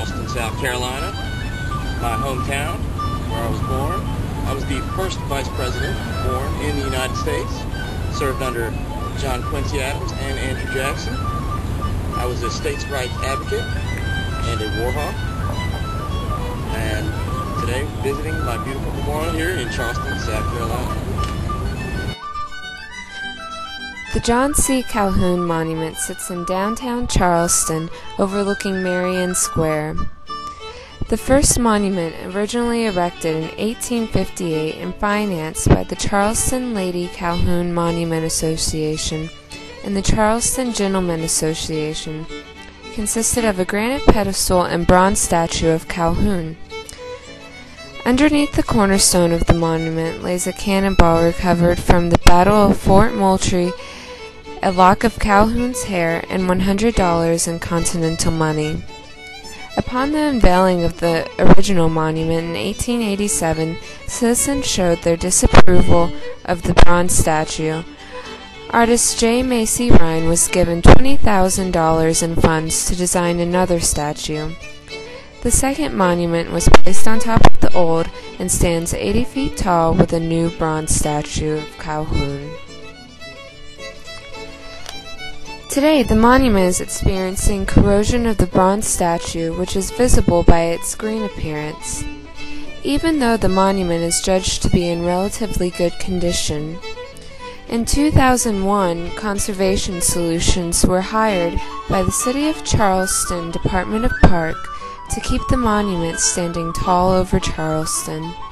Charleston, South Carolina, my hometown, where I was born. I was the first vice president born in the United States, served under John Quincy Adams and Andrew Jackson. I was a states' rights advocate and a war hawk. And today, visiting my beautiful memorial here in Charleston, South Carolina. The John C. Calhoun Monument sits in downtown Charleston, overlooking Marion Square. The first monument, originally erected in 1858 and financed by the Charleston Lady Calhoun Monument Association and the Charleston Gentlemen Association, consisted of a granite pedestal and bronze statue of Calhoun. Underneath the cornerstone of the monument lays a cannonball recovered from the Battle of Fort Moultrie, a lock of Calhoun's hair, and $100 in Continental money. Upon the unveiling of the original monument in 1887, citizens showed their disapproval of the bronze statue. Artist J. Macy Rhine was given $20,000 in funds to design another statue. The second monument was placed on top of the old and stands 80 feet tall with a new bronze statue of Calhoun. Today, the monument is experiencing corrosion of the bronze statue, which is visible by its green appearance. Even though the monument is judged to be in relatively good condition. In 2001, conservation solutions were hired by the City of Charleston Department of Park to keep the monument standing tall over Charleston.